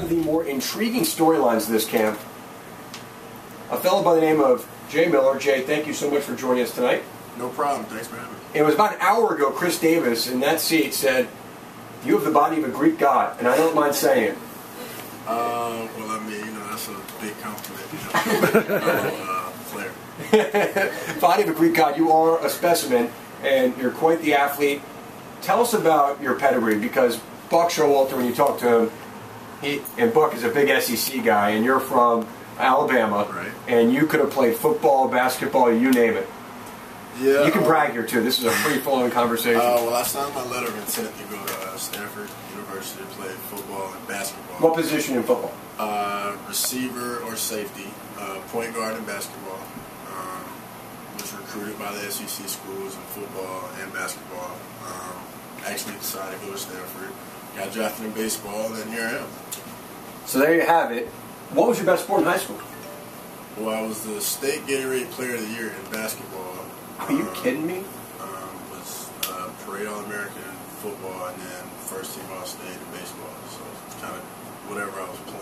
of the more intriguing storylines of this camp. A fellow by the name of Jai Miller. Jay, thank you so much for joining us tonight. No problem. Thanks for having me. It was about an hour ago, Chris Davis in that seat said, "You have the body of a Greek god," and I don't mind saying it. Well, I mean, that's a big compliment, player. Body of a Greek god. You are a specimen, and you're quite the athlete. Tell us about your pedigree, because Buck Showalter, when you talk to him, Buck is a big SEC guy, and you're from Alabama, right? And you could have played football, basketball, you name it. Yeah. You can brag here too. This is a free-flowing conversation. Well, I signed my letter of intent to go to Stanford University to play football and basketball. What position in football? Receiver or safety, point guard in basketball. Was recruited by the SEC schools in football and basketball. Actually decided to go to Stanford. Got drafted in baseball, and here I am. So there you have it. What was your best sport in high school? Well, I was the state Gatorade Player of the Year in basketball. Are you kidding me? Was parade All-American in football, and then first team All-State in baseball. So it's kind of whatever I was playing.